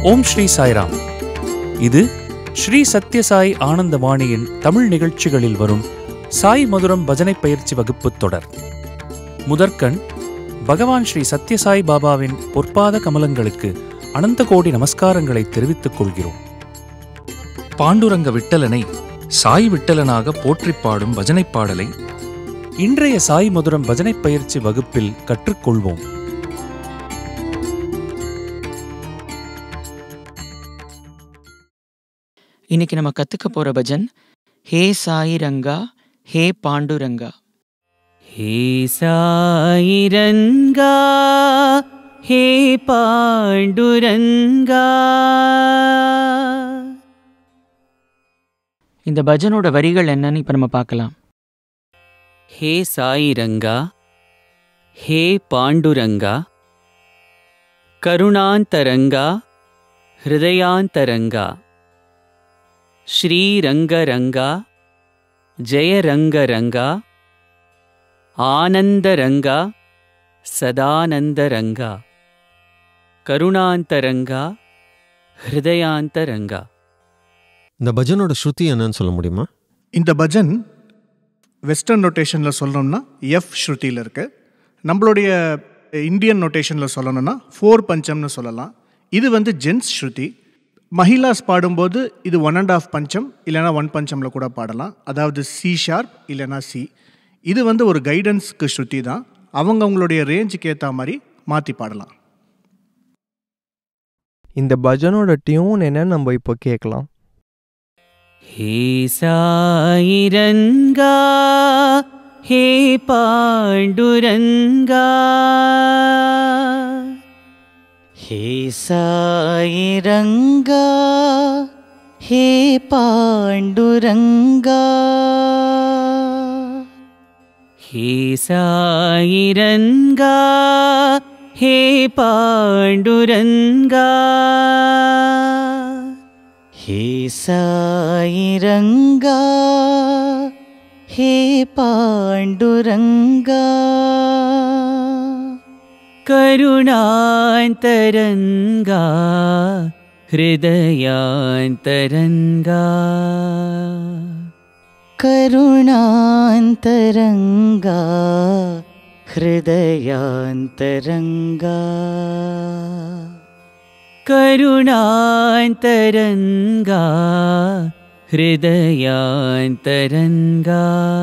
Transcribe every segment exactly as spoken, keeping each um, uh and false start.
ஓம் ஸ்ரீ சாய்ராம். இது ஸ்ரீ சத்ய சாய் ஆனந்தவாணியின் தமிழ் நிகழ்ச்சிகளில் வரும் சாய் மதுரம் பஜனை பயிற்சி வகுப்பு தொடர். முதற்கண் பகவான் ஸ்ரீ சத்ய சாய் பாபாவின் பொற்பாத கமலங்களுக்கு அனந்த கோடி நமஸ்காரங்களை தெரிவித்துக் கொள்கிறோம். பாண்டுரங்க விட்டலனை சாய் விட்டலனாக போற்றிப் பாடும் பஜனை பாடலை இன்றைய சாய் மதுரம் பஜனை பயிற்சி வகுப்பில் கற்றுக்கொள்வோம். இன்னைக்கு நம்ம கத்துக்க போற பஜன் ஹே சாய் ரங்கா ஹே பாண்டுரங்கா. ஹே சாய் ரங்கா ஹே பாண்டுரங்கா. இந்த பஜனோட வரிகள் என்னன்னு இப்ப நம்ம பார்க்கலாம். ஹே சாய் ரங்கா ஹே பாண்டுரங்கா கருணாந்தரங்கா ஹிருதயாந்தரங்கா ஸ்ரீரங்கரங்கா ஜெயரங்கரங்கா ஆனந்தரங்கா சதானந்தரங்கா கருணாந்தரங்கா ஹிருதயாந்தரங்கா. இந்த பஜனோட ஸ்ருதி என்னன்னு சொல்ல முடியுமா? இந்த பஜன் வெஸ்டர்ன் நோட்டேஷனில் சொல்லணும்னா எஃப் ஸ்ருதியில் இருக்கு. நம்மளுடைய இந்தியன் நோட்டேஷனில் சொல்லணும்னா ஃபோர் பஞ்சம்னு சொல்லலாம். இது வந்து ஜென்ஸ் ஸ்ருதி. மஹிளாஸ் பாடும்போது இது ஒன் அண்ட் ஆஃப் பஞ்சம் இல்லைனா ஒன் பஞ்சமில் கூட பாடலாம். அதாவது சி ஷார்ப் இல்லைனா சி. இது வந்து ஒரு கைடன்ஸ்க்கு ஸ்ருதி தான். அவங்க அவங்களுடைய ரேஞ்சுக்கு ஏற்ற மாதிரி மாற்றி பாடலாம். இந்த பஜனோட டியூன் என்னன்னு நம்ம இப்போ கேட்கலாம். ஹே சாய் ரங்கா ஹே பாண்டுரங்கா. ஹே சாய் ரங்கா ஹே பாண்டுரங்கா. ஹே சாய் ரங்கா ஹே பாண்டுரங்கா. ஹே சாய் ரங்கா ஹே பாண்டுரங்கா. கருணாந்தரங்கா ஹிருதயாந்தரங்கா கருணாந்தரங்கா ஹிருதயாந்தரங்கா கருணாந்தரங்கா ஹிருதயாந்தரங்கா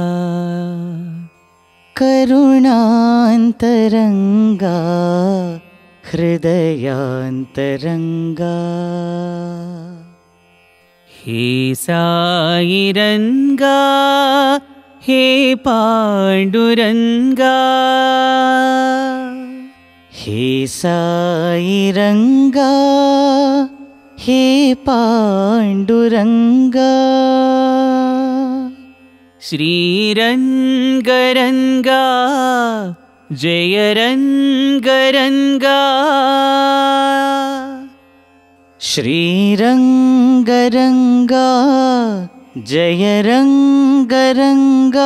கருணாந்தரங்கா ஹிருதயாந்தரங்கா. ஹே சாய் ரங்கா ஹே பாண்டுரங்கா. ஹே சாய் ரங்கா ஹே பாண்டுரங்கா. ஸ்ரீரங்கரங்கா ஜெயரங்கரங்கா ஸ்ரீரங்கரங்கா ஜெயரங்கரங்கா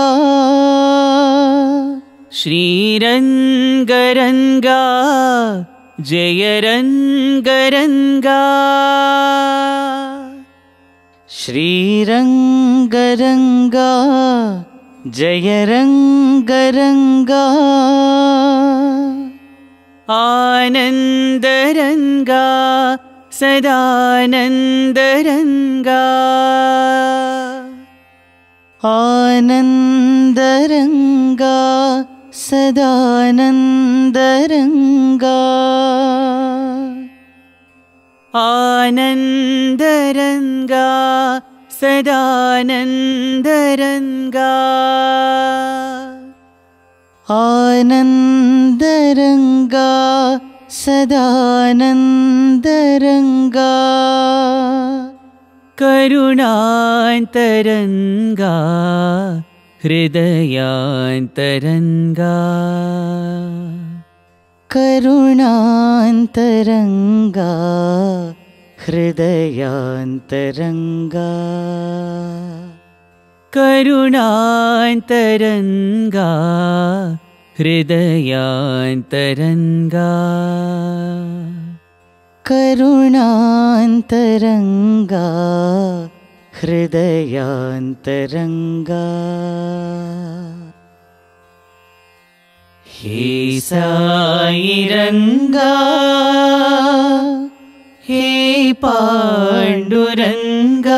ஸ்ரீரங்கரங்கா ஜெயரங்கரங்கா ஸ்ரீரங்கரங்கா ஜெயரங்கரங்கா ஆனந்தரங்கா சதானந்தரங்கா ஆனந்தரங்கா சதானந்தரங்கா ஆனந்தரங்கா சதானந்தரங்கா ஆனந்தரங்கா சதானந்தரங்கா கருணாந்தரங்கா ஹிருதயாந்தரங்கா கருணாந்தரங்கா ஹிருதயாந்தரங்கா கருணாந்தரங்கா ஹிருதயாந்தரங்கா करुणान्तरङ्गा हृदयान्तरङ्गा हे साईरङ्गा हे पाण्डुरङ्गा.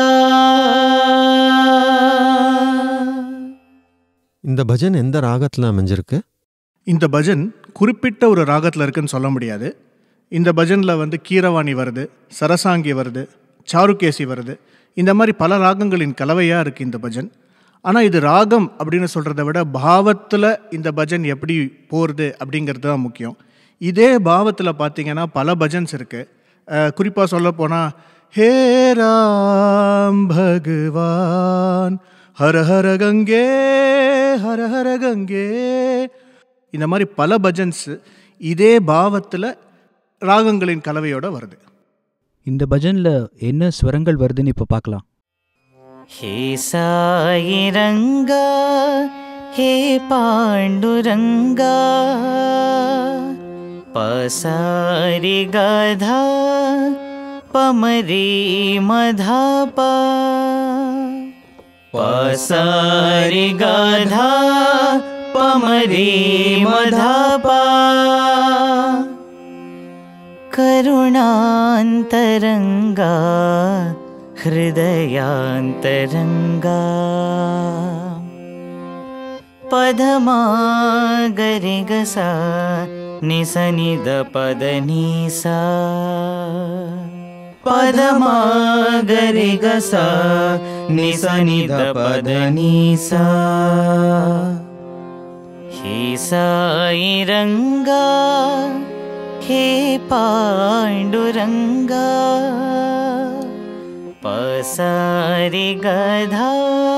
இந்த பஜன் எந்த ராகத்தில் அமைஞ்சிருக்கு? இந்த பஜன் குறிப்பிட்ட ஒரு ராகத்தில் இருக்குன்னு சொல்ல முடியாது. இந்த பஜனில் வந்து கீரவாணி வருது, சரசாங்கி வருது, சாருகேசி வருது. இந்த மாதிரி பல ராகங்களின் கலவையாக இருக்குது இந்த பஜன். ஆனால் இது ராகம் அப்படின்னு சொல்கிறத விட பாவத்தில் இந்த பஜன் எப்படி போகிறது அப்படிங்கிறது தான் முக்கியம். இதே பாவத்தில் பார்த்தீங்கன்னா பல பஜன்ஸ் இருக்குது. குறிப்பாக சொல்ல போனால் ஹே ராம் பகவான் ஹர ஹர கங்கே ஹர ஹர கங்கே, இந்த மாதிரி பல பஜன்ஸ் இதே பாவத்தில் ராகங்களின் கலவையோடு வருது. இந்த பஜனில் என்ன ஸ்வரங்கள் வருதுன்னு இப்போ பார்க்கலாம். हे साईरङ्गा हे पाण्डुरङ्गा पसारि गधा पमरी मधापा पसारि गधा पमरी मधापा करुणान्तरङ्गा हृदयान्तरङ्गा पदमा गरिगसा निसनिद पदनीसा पदमा गरिगसा निसनिद पदनीसा हे साईरङ्गा हे पाण्डुरङ्गा पसारि गधा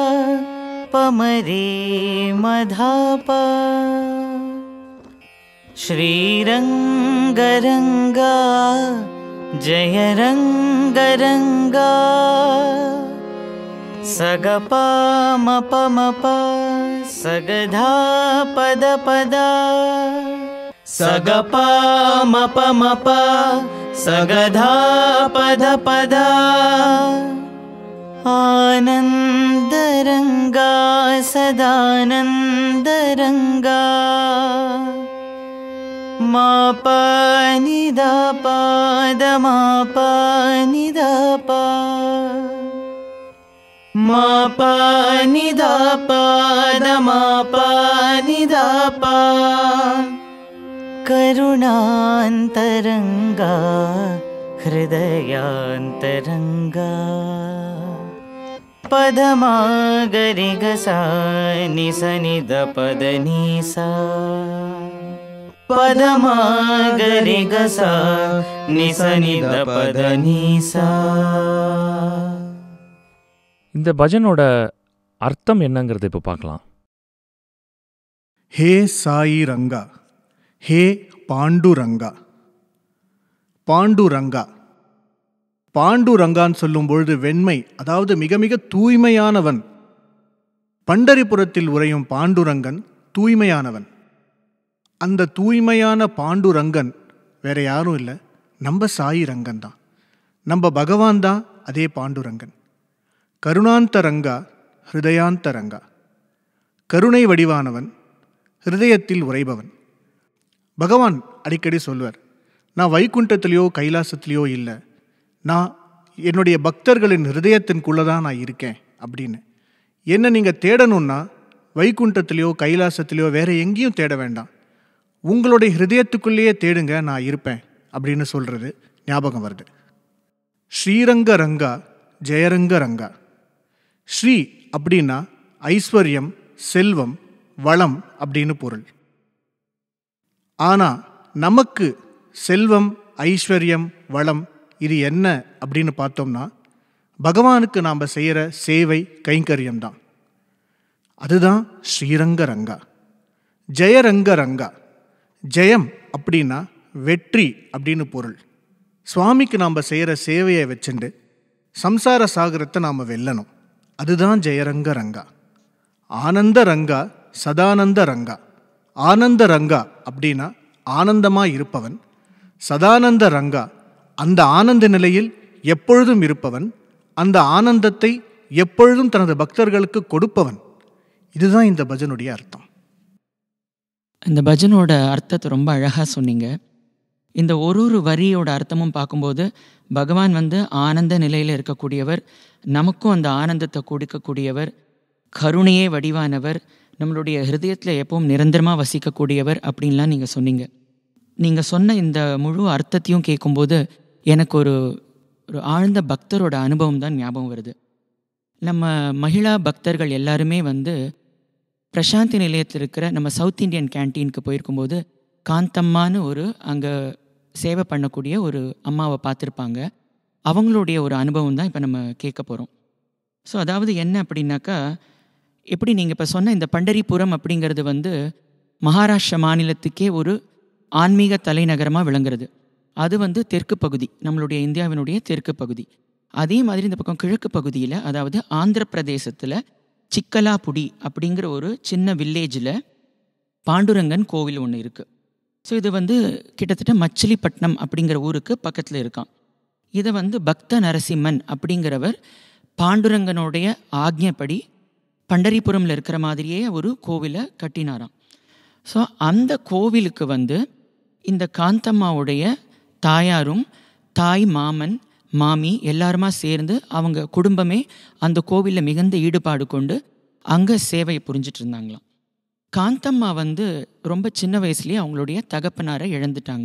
पमरी मधापा श्रीरङ्गरङ्गा जय रङ्गरङ्गा सगपा मपमपा सगधा पद पदा सगपा मपमपा सगधा पद पदा आनन्दरङ्गा सदानन्दरङ्गा मापा निदापा दमापा निदापा मापा निदापा दमापा निदापा करुणान्तरङ्गा हृदयान्तरङ्गा पदमा गरिगसा निसनिद पदनीसा पदमा गरिगसा निसनिद पदनीसा. இந்த பஜனோட அர்த்தம் என்னங்கிறத இப்போ பார்க்கலாம். ஹே சாயி ரங்கா ஹே பாண்டுரங்கா. பாண்டுரங்கா பாண்டுரங்கான்னு சொல்லும் பொழுது வெண்மை, அதாவது மிக மிக தூய்மையானவன். பண்டரிபுரத்தில் உறையும் பாண்டுரங்கன் தூய்மையானவன். அந்த தூய்மையான பாண்டுரங்கன் வேற யாரும் இல்லை, நம்ம சாயி ரங்கன் தான், நம்ம பகவான் தான். அதே பாண்டுரங்கன் கருணாந்தரங்கா ஹிருதயாந்தரங்கா, கருணை வடிவானவன், ஹிருதயத்தில் உறைபவன். பகவான் அடிக்கடி சொல்வார், நான் வைகுண்டத்திலேயோ கைலாசத்திலேயோ இல்லை, நான் என்னுடைய பக்தர்களின் ஹிருதயத்தின்குள்ளே தான் நான் இருக்கேன் அப்படின்னு. என்ன நீங்கள் தேடணும்னா வைகுண்டத்திலேயோ கைலாசத்திலேயோ வேற எங்கேயும் தேட வேண்டாம், உங்களுடைய ஹிருதயத்துக்குள்ளேயே தேடுங்க, நான் இருப்பேன் அப்படின்னு சொல்கிறது ஞாபகம் வருது. ஸ்ரீரங்க ரங்கா ஜெயரங்க ரங்கா. ஸ்ரீ அப்படின்னா ஐஸ்வர்யம், செல்வம், வளம் அப்படின்னு பொருள். ஆனால் நமக்கு செல்வம், ஐஸ்வர்யம், வளம் இது என்ன அப்படின்னு பார்த்தோம்னா பகவானுக்கு நாம் செய்கிற சேவை கைங்கரியம்தான். அதுதான் ஸ்ரீரங்க ரங்கா. ஜெயரங்க ரங்கா. ஜெயம் அப்படின்னா வெற்றி அப்படின்னு பொருள். சுவாமிக்கு நாம் செய்கிற சேவையை வச்சுண்டு சம்சார சாகரத்தை நாம் வெல்லணும். அதுதான் ஜெயரங்க ரங்கா. ஆனந்த ரங்கா சதானந்த ரங்கா. ஆனந்த ரங்கா அப்படின்னா ஆனந்தமாக இருப்பவன். சதானந்த ரங்கா அந்த ஆனந்த நிலையில் எப்பொழுதும் இருப்பவன், அந்த ஆனந்தத்தை எப்பொழுதும் தனது பக்தர்களுக்கு கொடுப்பவன். இதுதான் இந்த பஜனுடைய அர்த்தம். இந்த பஜனோட அர்த்தத்தை ரொம்ப அழகாக சொன்னீங்க. இந்த ஒரு ஒரு வரியோட அர்த்தமும் பார்க்கும்போது பகவான் வந்து ஆனந்த நிலையில் இருக்கக்கூடியவர், நமக்கும் அந்த ஆனந்தத்தை கொடுக்கக்கூடியவர், கருணையே வடிவானவர், நம்மளுடைய ஹிருதயத்தில் எப்பவும் நிரந்தரமாக வசிக்கக்கூடியவர் அப்படின்லாம் நீங்கள் சொன்னீங்க. நீங்கள் சொன்ன இந்த முழு அர்த்தத்தையும் கேட்கும்போது எனக்கு ஒரு ஒரு ஆழ்ந்த பக்தரோட அனுபவம் தான் ஞாபகம் வருது. நம்ம மகிழா பக்தர்கள் எல்லாருமே வந்து பிரசாந்தி நிலையத்தில் இருக்கிற நம்ம சவுத் இண்டியன் கேன்டீனுக்கு போயிருக்கும்போது காந்தம்மான்னு ஒரு அங்கே சேவை பண்ணக்கூடிய ஒரு அம்மாவை பார்த்துருப்பாங்க. அவங்களுடைய ஒரு அனுபவம் தான் இப்போ நம்ம கேட்க போகிறோம். ஸோ அதாவது என்ன அப்படின்னாக்கா, எப்படி நீங்கள் இப்போ சொன்ன இந்த பண்டரிபுரம் அப்படிங்கிறது வந்து மகாராஷ்டிரா மாநிலத்துக்கே ஒரு ஆன்மீக தலைநகரமாக விளங்குறது. அது வந்து தெற்கு பகுதி, நம்மளுடைய இந்தியாவினுடைய தெற்கு பகுதி. அதே மாதிரி இந்த பக்கம் கிழக்கு பகுதியில், அதாவது ஆந்திர பிரதேசத்தில் சிக்கலாபுடி அப்படிங்கிற ஒரு சின்ன வில்லேஜில் பாண்டுரங்கன் கோவில் ஒன்று இருக்குது. ஸோ இது வந்து கிட்டத்தட்ட மச்சிலிப்பட்டினம் அப்படிங்கிற ஊருக்கு பக்கத்தில் இருக்கான். இதை வந்து பக்த நரசிம்மன் அப்படிங்கிறவர் பாண்டுரங்கனுடைய ஆக்ஞைப்படி பண்டரிபுரமில் இருக்கிற மாதிரியே ஒரு கோவிலை கட்டினாராம். ஸோ அந்த கோவிலுக்கு வந்து இந்த காந்தம்மாவுடைய தாயாரும் தாய் மாமன் மாமி எல்லாருமா சேர்ந்து அவங்க குடும்பமே அந்த கோவிலில் மிகுந்த ஈடுபாடு கொண்டு அங்கே சேவையை புரிஞ்சிட்டு இருந்தாங்களாம். காந்தம்மா வந்து ரொம்ப சின்ன வயசுலேயே அவங்களுடைய தகப்பனாரை இழந்துட்டாங்க.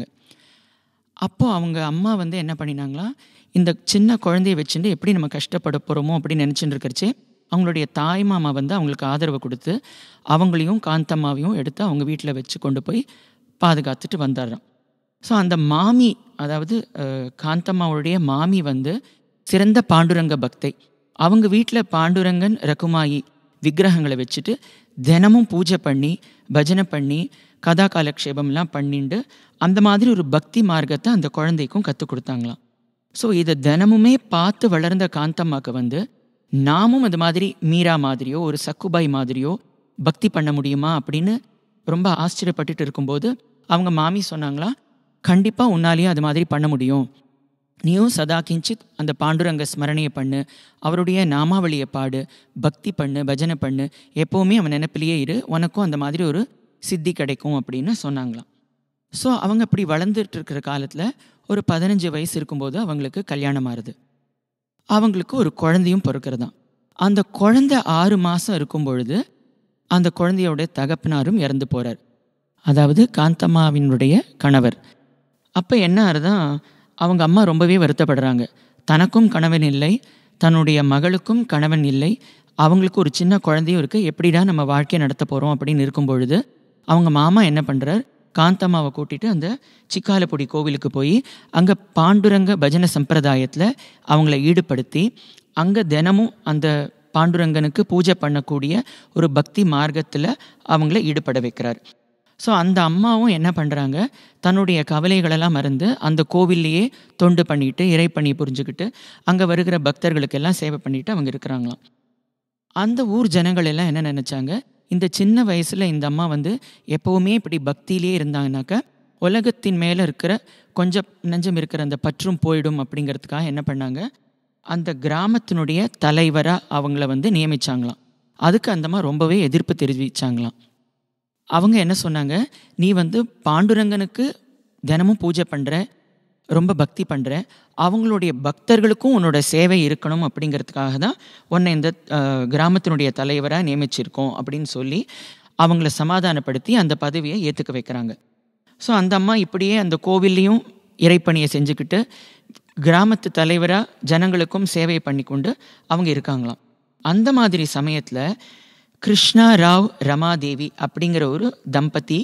அப்போது அவங்க அம்மா வந்து என்ன பண்ணினாங்களாம், இந்த சின்ன குழந்தைய வச்சுட்டு எப்படி நம்ம கஷ்டப்பட போகிறோமோ அப்படின்னு நினச்சிட்டு இருக்கிறச்சே அவங்களுடைய தாய் மாமா வந்து அவங்களுக்கு ஆதரவு கொடுத்து அவங்களையும் காந்தம்மாவையும் எடுத்து அவங்க வீட்டில் வச்சு கொண்டு போய் பாதுகாத்துட்டு வந்தாராம். ஸோ அந்த மாமி, அதாவது காந்தம்மாவுடைய மாமி வந்து சிறந்த பாண்டுரங்க பக்தை. அவங்க வீட்டில் பாண்டுரங்கன் ரகுமாயி விக்கிரகங்களை வச்சுட்டு தினமும் பூஜை பண்ணி பஜனை பண்ணி கதா காலக்ஷேபம்லாம் பண்ணிட்டு அந்த மாதிரி ஒரு பக்தி மார்க்கத்தை அந்த குழந்தைக்கும் கற்றுக் கொடுத்தாங்களாம். ஸோ இதை தினமுமே பார்த்து வளர்ந்த காந்தம்மாவுக்கு வந்து நாமும் அது மாதிரி மீரா மாதிரியோ ஒரு சக்குபாய் மாதிரியோ பக்தி பண்ண முடியுமா அப்படின்னு ரொம்ப ஆச்சரியப்பட்டுட்டு இருக்கும்போது அவங்க மாமி சொன்னாங்களா, கண்டிப்பாக உன்னாலேயும் அது மாதிரி பண்ண முடியும், நீயும் சதா கிஞ்சித் அந்த பாண்டுரங்க ஸ்மரணையை பண்ணு, அவருடைய நாமாவளியை பாடு, பக்தி பண்ணு, பஜனை பண்ணு, எப்போவுமே அவன் நினைப்பிலேயே இரு, உனக்கும் அந்த மாதிரி ஒரு சித்தி கிடைக்கும் அப்படின்னு சொன்னாங்களாம். ஸோ அவங்க அப்படி வளர்ந்துட்டு இருக்கிற காலத்தில் ஒரு பதினஞ்சு வயசு இருக்கும்போது அவங்களுக்கு கல்யாணம் ஆறுது. அவங்களுக்கு ஒரு குழந்தையும் பிறக்கிறதான். அந்த குழந்தை ஆறு மாதம் இருக்கும் பொழுது அந்த குழந்தையோட தகப்பனாரும் இறந்து போகிறார், அதாவது காந்தம்மாவினுடைய கணவர். அப்போ என்ன ஆறுதான், அவங்க அம்மா ரொம்பவே வருத்தப்படுறாங்க. தனக்கும் கணவன் இல்லை, தன்னுடைய மகளுக்கும் கணவன் இல்லை, அவங்களுக்கு ஒரு சின்ன குழந்தையும் இருக்குது, எப்படிடா நம்ம வாழ்க்கையை நடத்த போகிறோம் அப்படின்னு இருக்கும் பொழுது அவங்க மாமா என்ன பண்ணுறார், காந்தம்மாவை கூட்டிகிட்டு அந்த சிக்காலப்பொடி கோவிலுக்கு போய் அங்கே பாண்டுரங்க பஜனை சம்பிரதாயத்தில் அவங்கள ஈடுபடுத்தி அங்கே தினமும் அந்த பாண்டுரங்கனுக்கு பூஜை பண்ணக்கூடிய ஒரு பக்தி மார்க்கத்தில் அவங்கள ஈடுபட வைக்கிறார். ஸோ அந்த அம்மாவும் என்ன பண்ணுறாங்க, தன்னுடைய கவலைகளெல்லாம் மறந்து அந்த கோவில்லையே தொண்டு பண்ணிட்டு இறை பண்ணி புரிஞ்சுக்கிட்டு அங்கே வருகிற பக்தர்களுக்கெல்லாம் சேவை பண்ணிட்டு அவங்க இருக்கிறாங்களாம். அந்த ஊர் ஜனங்கள் எல்லாம் என்ன நினச்சாங்க, இந்த சின்ன வயசில் இந்த அம்மா வந்து எப்போவுமே இப்படி பக்தியிலே இருந்தாங்கனாக்கா உலகத்தின் மேலே இருக்கிற கொஞ்சம் நெஞ்சம் இருக்கிற அந்த பற்றும் போயிடும் அப்படிங்கிறதுக்காக என்ன பண்ணாங்க, அந்த கிராமத்தினுடைய தலைவராக அவங்கள வந்து நியமித்தாங்களாம். அதுக்கு அந்த அம்மா ரொம்பவே எதிர்ப்பு தெரிவித்தாங்களாம். அவங்க என்ன சொன்னாங்க, நீ வந்து பாண்டுரங்கனுக்கு தினமும் பூஜை பண்ணுற, ரொம்ப பக்தி பண்ணுற, அவங்களுடைய பக்தர்களுக்கும் உன்னோட சேவை இருக்கணும் அப்படிங்கிறதுக்காக தான் உன்னை இந்த கிராமத்தினுடைய தலைவராக நியமிச்சிருக்கோம் அப்படின்னு சொல்லி அவங்கள சமாதானப்படுத்தி அந்த பதவியை ஏற்றுக்க வைக்கிறாங்க. ஸோ அந்த அம்மா இப்படியே அந்த கோவில்லையும் இறைப்பணியை செஞ்சுக்கிட்டு கிராமத்து தலைவராக ஜனங்களுக்கும் சேவை பண்ணி கொண்டு அவங்க இருக்காங்களாம். அந்த மாதிரி சமயத்தில் கிருஷ்ணா ராவ் ரமாதேவி அப்படிங்கிற ஒரு தம்பதி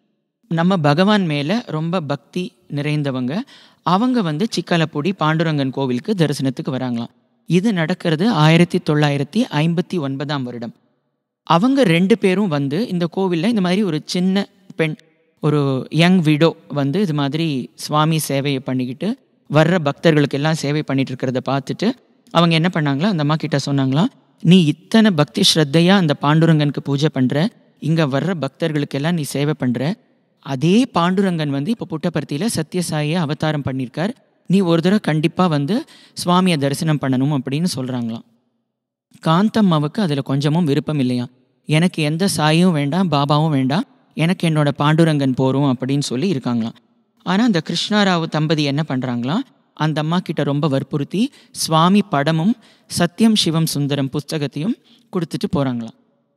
நம்ம பகவான் மேலே ரொம்ப பக்தி நிறைந்தவங்க. அவங்க வந்து சிக்காலப்பொடி பாண்டுரங்கன் கோவிலுக்கு தரிசனத்துக்கு வராங்களாம். இது நடக்கிறது ஆயிரத்தி தொள்ளாயிரத்தி ஐம்பத்தி ஒன்பதாம் வருடம். அவங்க ரெண்டு பேரும் வந்து இந்த கோவிலில் இந்த மாதிரி ஒரு சின்ன பெண், ஒரு யங் விடோ வந்து இது மாதிரி சுவாமி சேவையை பண்ணிக்கிட்டு வர்ற பக்தர்களுக்கு எல்லாம் சேவை பண்ணிட்டு இருக்கிறத பார்த்துட்டு அவங்க என்ன பண்ணாங்களா, அந்த அம்மா கிட்ட சொன்னாங்களாம், நீ இத்தனை பக்தி ஸ்ரத்தையாக அந்த பாண்டுரங்கனுக்கு பூஜை பண்ணுற, இங்கே வர்ற பக்தர்களுக்கெல்லாம் நீ சேவை பண்ணுற, அதே பாண்டுரங்கன் வந்து இப்போ புட்டபர்த்தியில் சத்யசாயியை அவதாரம் பண்ணியிருக்கார், நீ ஒரு தடவை கண்டிப்பாக வந்து சுவாமியை தரிசனம் பண்ணணும் அப்படின்னு சொல்கிறாங்களாம். காந்தம்மாவுக்கு அதில் கொஞ்சமும் விருப்பம் இல்லையா. எனக்கு எந்த சாயும் வேண்டாம், பாபாவும் வேண்டாம், எனக்கு என்னோட பாண்டுரங்கன் போகிறோம் அப்படின்னு சொல்லி இருக்காங்களாம். ஆனால் அந்த கிருஷ்ணாராவ் தம்பதி என்ன பண்ணுறாங்களாம், அந்த அம்மா கிட்ட ரொம்ப வற்புறுத்தி சுவாமி படமும் சத்தியம் சிவம் சுந்தரம் புஸ்தகத்தையும் கொடுத்துட்டு போகிறாங்களாம்.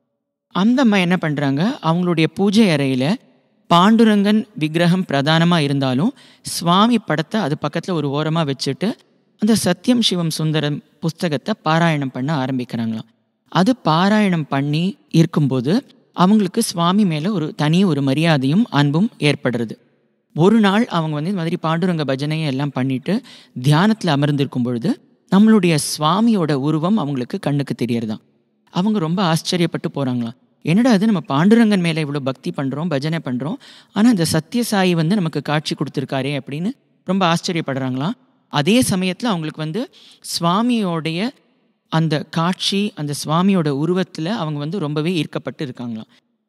அந்த அம்மா என்ன பண்ணுறாங்க, அவங்களுடைய பூஜை அறையில் பாண்டுரங்கன் விக்கிரகம் பிரதானமாக இருந்தாலும் சுவாமி படத்தை அது பக்கத்தில் ஒரு ஓரமாக வச்சுட்டு அந்த சத்தியம் சிவம் சுந்தரம் புஸ்தகத்தை பாராயணம் பண்ண ஆரம்பிக்கிறாங்களாம். அது பாராயணம் பண்ணி இருக்கும்போது அவங்களுக்கு சுவாமி மேலே ஒரு தனி ஒரு மரியாதையும் அன்பும் ஏற்படுறது. ஒரு நாள் அவங்க வந்து இந்த மாதிரி பாண்டுரங்க பஜனையை எல்லாம் பண்ணிட்டு தியானத்தில் அமர்ந்திருக்கும் பொழுது நம்மளுடைய சுவாமியோட உருவம் அவங்களுக்கு கண்ணுக்கு தெரியறதான். அவங்க ரொம்ப ஆச்சரியப்பட்டு போகிறாங்களாம். என்னடா அது, நம்ம பாண்டுரங்கன் மேலே இவ்வளோ பக்தி பண்ணுறோம், பஜனை பண்ணுறோம், ஆனால் இந்த சத்யசாயி வந்து நமக்கு காட்சி கொடுத்துருக்காரே அப்படின்னு ரொம்ப ஆச்சரியப்படுறாங்களாம். அதே சமயத்தில் அவங்களுக்கு வந்து சுவாமியோடைய அந்த காட்சி, அந்த சுவாமியோட உருவத்தில் அவங்க வந்து ரொம்பவே ஈர்க்கப்பட்டு இருக்காங்களாம்.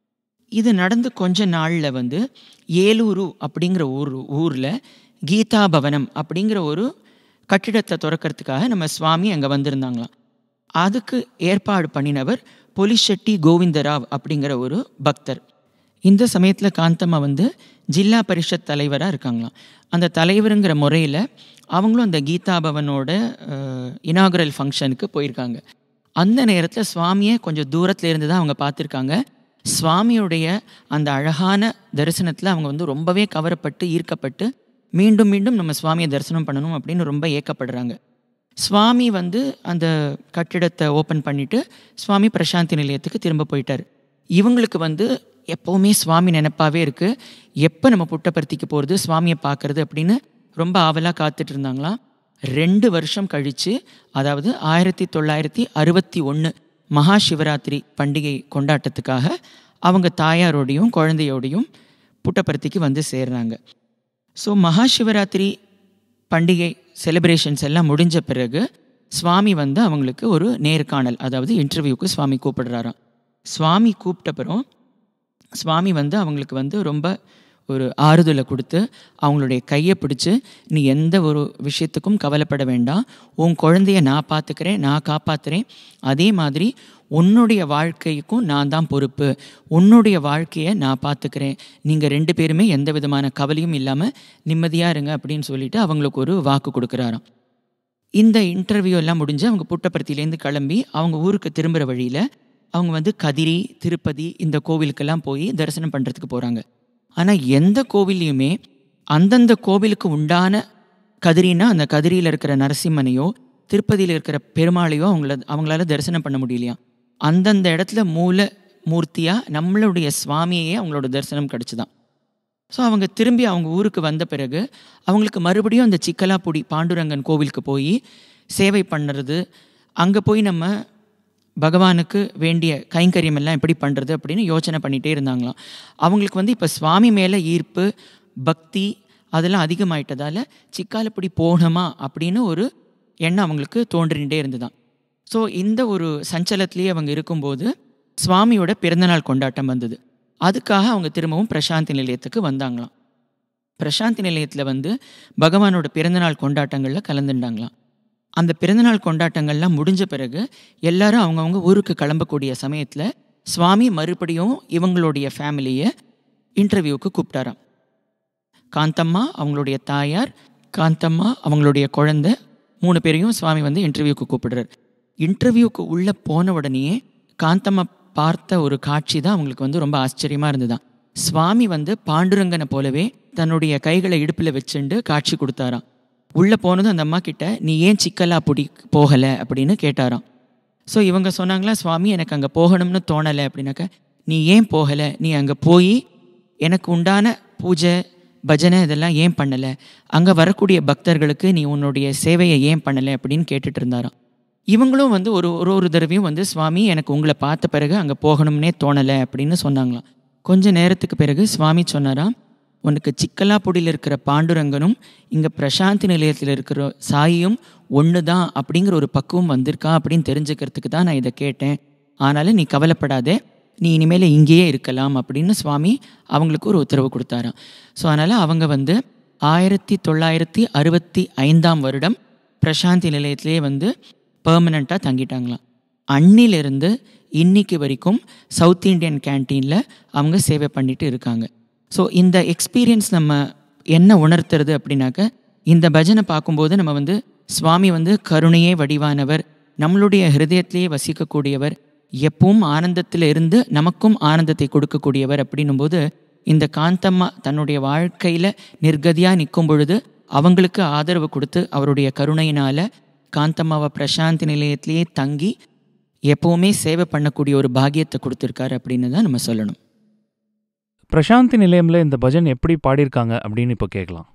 இது நடந்து கொஞ்ச நாளில் வந்து ஏலூரு அப்படிங்கிற ஊர் ஊரில் கீதா பவனம் அப்படிங்கிற ஒரு கட்டிடத்தை திறக்கிறதுக்காக நம்ம சுவாமி அங்கே வந்திருந்தாங்களாம். அதுக்கு ஏற்பாடு பண்ணினவர் பொலிஷெட்டி கோவிந்தராவ் அப்படிங்கிற ஒரு பக்தர். இந்த சமயத்தில் காந்தம்மா வந்து ஜில்லா பரிஷத் தலைவராக இருக்காங்களாம். அந்த தலைவருங்கிற முறையில் அவங்களும் அந்த கீதா பவனோட இனாகுரல் ஃபங்க்ஷனுக்கு போயிருக்காங்க. அந்த நேரத்தில் சுவாமியை கொஞ்சம் தூரத்தில் இருந்து தான் அவங்க பார்த்துருக்காங்க. சுவாமியுடைய அந்த அழகான தரிசனத்தில் அவங்க வந்து ரொம்பவே கவரப்பட்டு ஈர்க்கப்பட்டு மீண்டும் மீண்டும் நம்ம சுவாமியை தரிசனம் பண்ணணும் அப்படின்னு ரொம்ப ஏக்கப்படுறாங்க. சுவாமி வந்து அந்த கட்டிடத்தை ஓப்பன் பண்ணிவிட்டு சுவாமி பிரசாந்தி நிலையத்துக்கு திரும்ப போயிட்டார். இவங்களுக்கு வந்து எப்போவுமே சுவாமி நினைப்பாவே இருக்குது, எப்போ நம்ம புட்டபர்த்திக்கு போகிறது, சுவாமியை பார்க்குறது அப்படின்னு ரொம்ப ஆவலாக காத்துட்டு இருந்தாங்களாம். ரெண்டு வருஷம் கழித்து, அதாவது ஆயிரத்தி தொள்ளாயிரத்தி அறுபத்தி ஒன்று மகா சிவராத்திரி பண்டிகை கொண்டாட்டத்துக்காக அவங்க தாயாரோடையும் குழந்தையோடையும் புட்டபர்த்திக்கு வந்து சேர்றாங்க. ஸோ மகா சிவராத்திரி பண்டிகை செலிப்ரேஷன்ஸ் எல்லாம் முடிஞ்ச பிறகு சுவாமி வந்து அவங்களுக்கு ஒரு நேர்காணல், அதாவது இன்டர்வியூக்கு சுவாமி கூப்பிடுறாராம். சுவாமி கூப்பிட்டப்புறம் சுவாமி வந்து அவங்களுக்கு வந்து ரொம்ப ஒரு ஆறுதலை கொடுத்து அவங்களுடைய கையை பிடிச்சி, நீ எந்த ஒரு விஷயத்துக்கும் கவலைப்பட வேண்டாம், உன் குழந்தைய நான் பார்த்துக்கிறேன், நான் காப்பாற்றுறேன், அதே மாதிரி உன்னுடைய வாழ்க்கைக்கும் நான் தான் பொறுப்பு, உன்னுடைய வாழ்க்கையை நான் பார்த்துக்கிறேன், நீங்கள் ரெண்டு பேருமே எந்த விதமான கவலையும் இல்லாமல் நிம்மதியாக இருங்க அப்படின்னு சொல்லிட்டு அவங்களுக்கு ஒரு வாக்கு கொடுக்குறாராம். இந்த இன்டர்வியூ எல்லாம் முடிஞ்சு அவங்க புட்டபர்த்தியிலேருந்து கிளம்பி அவங்க ஊருக்கு திரும்புகிற வழியில் அவங்க வந்து கதிரி, திருப்பதி இந்த கோவிலுக்கெல்லாம் போய் தரிசனம் பண்ணுறதுக்கு போகிறாங்க. ஆனால் எந்த கோவில்லையுமே அந்தந்த கோவிலுக்கு உண்டான கதிரின்னா அந்த கதிரியில் இருக்கிற நரசிம்மனையோ திருப்பதியில் இருக்கிற பெருமாளையோ அவங்கள அவங்களால தரிசனம் பண்ண முடியலையா. அந்தந்த இடத்துல மூல மூர்த்தியாக நம்மளுடைய சுவாமியே அவங்களோட தரிசனம் கிடச்சிதான். ஸோ அவங்க திரும்பி அவங்க ஊருக்கு வந்த பிறகு அவங்களுக்கு மறுபடியும் அந்த சிக்கலாப்புடி பாண்டுரங்கன் கோவிலுக்கு போய் சேவை பண்ணுறது, அங்கே போய் நம்ம பகவானுக்கு வேண்டிய கைங்கரியம் எல்லாம் எப்படி பண்ணுறது அப்படின்னு யோசனை பண்ணிகிட்டே இருந்தாங்களாம். அவங்களுக்கு வந்து இப்போ சுவாமி மேலே ஈர்ப்பு, பக்தி அதெல்லாம் அதிகமாயிட்டதால் சிக்காலப்படி போகணுமா அப்படின்னு ஒரு எண்ணம் அவங்களுக்கு தோன்றிகிட்டே இருந்துதான். ஸோ இந்த ஒரு சஞ்சலத்திலேயே அவங்க இருக்கும்போது சுவாமியோட பிறந்தநாள் கொண்டாட்டம் வந்தது. அதுக்காக அவங்க திரும்பவும் பிரசாந்தி நிலையத்துக்கு வந்தாங்களாம். பிரசாந்தி நிலையத்தில் வந்து பகவானோட பிறந்தநாள் கொண்டாட்டங்களில் கலந்துட்டாங்களாம். அந்த பிறந்தநாள் கொண்டாட்டங்கள்லாம் முடிஞ்ச பிறகு எல்லாரும் அவங்கவுங்க ஊருக்கு கிளம்பக்கூடிய சமயத்தில் சுவாமி மறுபடியும் இவங்களுடைய ஃபேமிலியை இன்டர்வியூவுக்கு கூப்பிட்டாராம். காந்தம்மா அவங்களுடைய தாயார், காந்தம்மா அவங்களுடைய குழந்தை, மூணு பேரையும் சுவாமி வந்து இன்டர்வியூவுக்கு கூப்பிடுறார். இன்டர்வியூவுக்கு உள்ளே போன உடனேயே காந்தம்மா பார்த்த ஒரு காட்சி தான் அவங்களுக்கு வந்து ரொம்ப ஆச்சரியமாக இருந்துதான். சுவாமி வந்து பாண்டுரங்கனை போலவே தன்னுடைய கைகளை இடுப்பில் வச்சுண்டு காட்சி கொடுத்தாராம். உள்ளே போனதும் அந்த அம்மா கிட்ட, நீ ஏன் சிக்கலாப்புடி போகலை அப்படின்னு கேட்டாராம். ஸோ இவங்க சொன்னாங்களா, சுவாமி எனக்கு அங்கே போகணும்னு தோணலை அப்படின்னாக்க, நீ ஏன் போகலை, நீ அங்கே போய் எனக்கு உண்டான பூஜை பஜனை இதெல்லாம் ஏன் பண்ணலை, அங்கே வரக்கூடிய பக்தர்களுக்கு நீ உன்னுடைய சேவையை ஏன் பண்ணலை அப்படின்னு கேட்டுட்டு இருந்தாராம். இவங்களும் வந்து ஒரு ஒரு ஒரு தடவையும் வந்து, சுவாமி எனக்கு உங்களை பார்த்த பிறகு அங்கே போகணும்னே தோணலை அப்படின்னு சொன்னாங்களாம். கொஞ்ச நேரத்துக்கு பிறகு சுவாமி சொன்னாராம், உனக்கு சிக்கலாப்பொடியில் இருக்கிற பாண்டுரங்கனும் இங்கே பிரசாந்தி நிலையத்தில் இருக்கிற சாயியும் ஒன்று தான் அப்படிங்கிற ஒரு பக்குவம் வந்திருக்கா அப்படின்னு தெரிஞ்சுக்கிறதுக்கு தான் நான் இதை கேட்டேன். ஆனாலும் நீ கவலைப்படாதே, நீ இனிமேல் இங்கேயே இருக்கலாம் அப்படின்னு சுவாமி அவங்களுக்கு ஒரு உத்தரவு கொடுத்தாராம். ஸோ அதனால் அவங்க வந்து ஆயிரத்தி தொள்ளாயிரத்தி அறுபத்தி ஐந்தாம் வருடம் பிரசாந்தி நிலையத்திலே வந்து பெர்மனண்ட்டாக தங்கிட்டாங்களாம். அன்னிலிருந்து இன்னைக்கு வரைக்கும் சவுத் இண்டியன் கேன்டீனில் அவங்க சேவை பண்ணிட்டு இருக்காங்க. ஸோ இந்த எக்ஸ்பீரியன்ஸ் நம்ம என்ன உணர்த்துறது அப்படின்னாக்க, இந்த பஜனை பார்க்கும்போது நம்ம வந்து சுவாமி வந்து கருணையே வடிவானவர், நம்மளுடைய ஹிருதயத்திலேயே வசிக்கக்கூடியவர், எப்பவும் ஆனந்தத்தில் இருந்து நமக்கும் ஆனந்தத்தை கொடுக்கக்கூடியவர் அப்படின்னும் போது, இந்த காந்தம்மா தன்னுடைய வாழ்க்கையில் நிர்கதியாக நிற்கும் பொழுது அவங்களுக்கு ஆதரவு கொடுத்து அவருடைய கருணையினால் காந்தம்மாவை பிரசாந்தி நிலையத்திலேயே தங்கி எப்போவுமே சேவை பண்ணக்கூடிய ஒரு பாக்கியத்தை கொடுத்துருக்காரு அப்படின்னு தான் நம்ம சொல்லணும். பிரசாந்தி நிலையம்ல இந்த பஜன் எப்படி பாடியிருக்காங்க அப்படின்னு இப்போ கேட்கலாம்.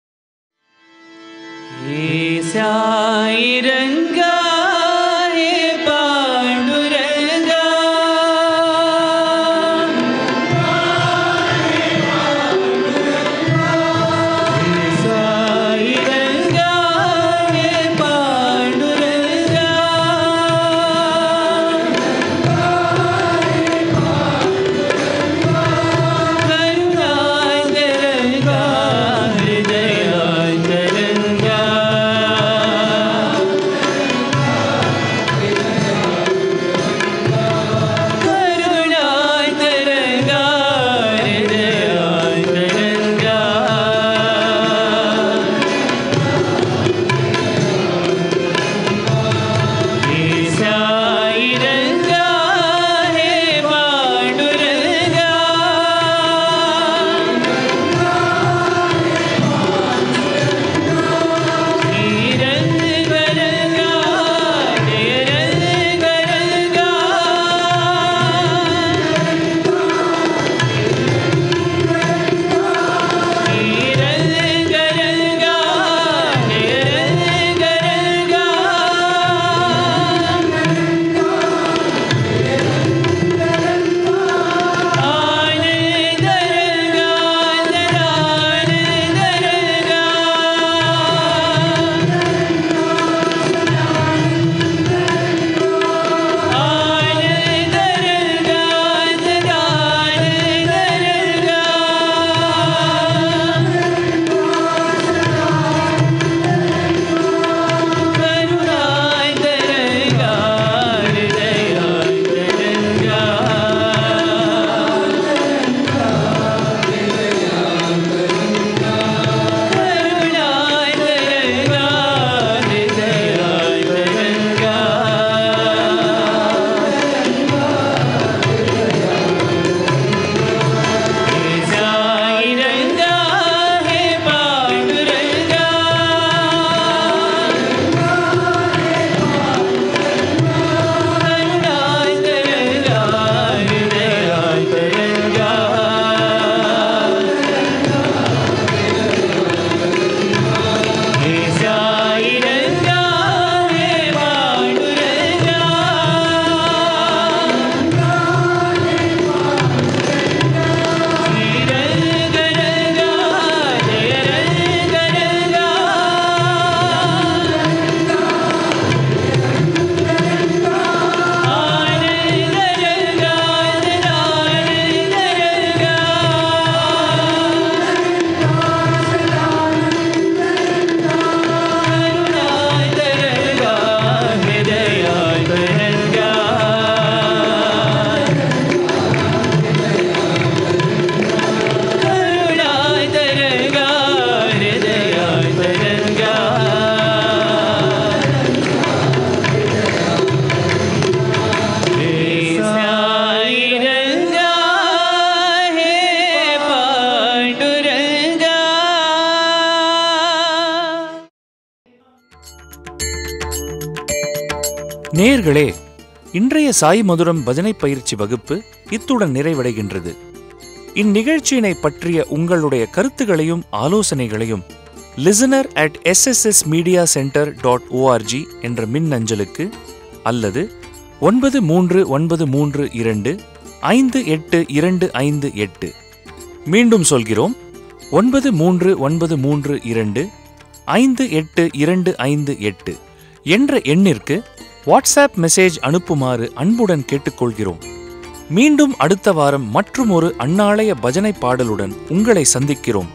நேயர்களே, இன்றைய சாய் மதுரம் பஜனை பயிற்சி வகுப்பு இத்துடன் நிறைவடைகின்றது. இந்நிகழ்ச்சியினை பற்றிய உங்களுடைய கருத்துகளையும் ஆலோசனைகளையும் listener at S S S media centre dot org என்ற மின் அஞ்சலுக்கு அல்லது ஒன்பது மூன்று ஒன்பது மூன்று இரண்டு ஐந்து எட்டு இரண்டு ஐந்து எட்டு, மீண்டும் சொல்கிறோம், ஒன்பது மூன்று ஒன்பது மூன்று இரண்டு ஐந்து எட்டு இரண்டு ஐந்து எட்டு என்ற எண்ணிற்கு வாட்ஸ்ஆப் மெசேஜ் அனுப்புமாறு அன்புடன் கேட்டுக்கொள்கிறோம். மீண்டும் அடுத்த வாரம் மற்றும் ஒரு அன்னாளைய பஜனை பாடலுடன் உங்களை சந்திக்கிறோம்.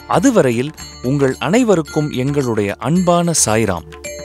அதுவரையில் உங்கள் அனைவருக்கும் எங்களுடைய அன்பான சாய்ராம்.